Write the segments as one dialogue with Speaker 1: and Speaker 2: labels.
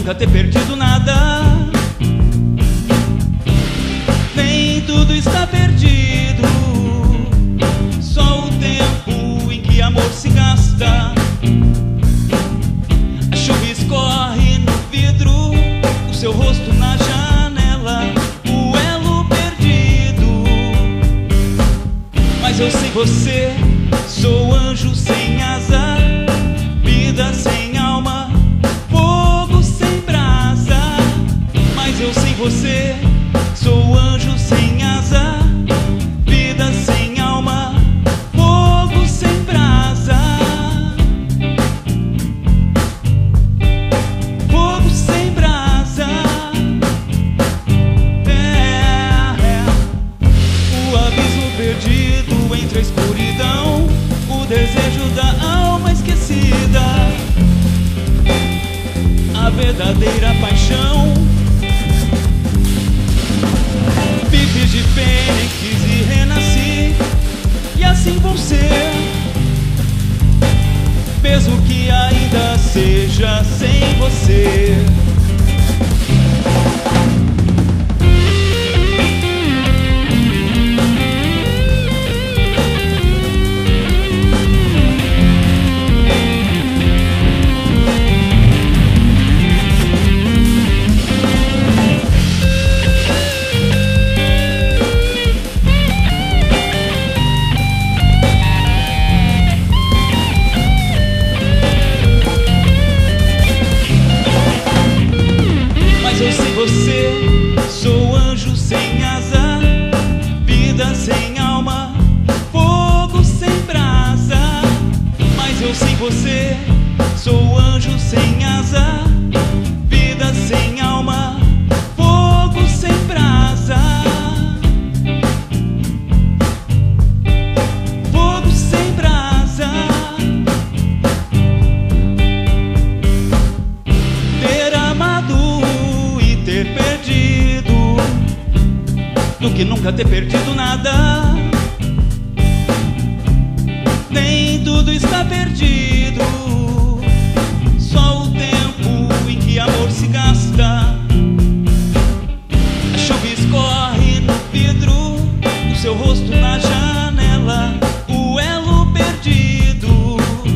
Speaker 1: nunca ter perdido nada. Nem tudo está perdido, só o tempo em que amor se gasta. A chuva escorre no vidro, o seu rosto na janela, o elo perdido. Mas eu sei você, sou anjo sem asa, vida sem alma, fogo sem brasa. Mas eu sei você, sou anjo sem asa, vida sem alma, fogo sem brasa. Fogo sem brasa. O abismo perdido entre a escuridão, o desejo da alma esquecida, a verdadeira paixão. Vive de fênix e renasci, e assim vou ser, mesmo que ainda seja sem você. Eu sei você, sou anjo sem asa, vida sem alma, fogo sem brasa. Mas eu sei você, sou anjo sem asa, vida sem alma, fogo sem brasa. Fogo sem brasa. Ter amado, ter perdido, do que nunca ter perdido nada. Nem tudo está perdido, só o tempo em que amor se gasta. A chuva escorre no vidro, o seu rosto na janela, o elo perdido.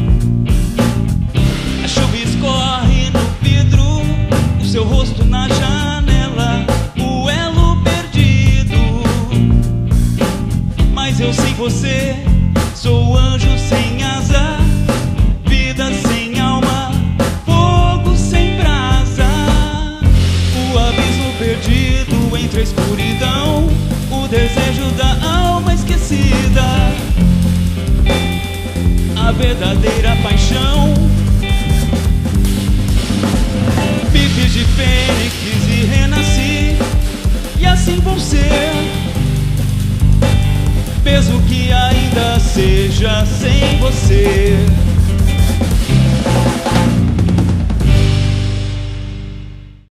Speaker 1: A chuva escorre no vidro, o seu rosto na janela, o elo perdido. Mas eu sei você, sou anjo sem asa, vida sem alma, fogo sem brasa. O abismo perdido entre a escuridão, o desejo da alma esquecida, a verdadeira paixão. Vive de fênix e renasci, e assim vou ser, mesmo que ainda seja sem você.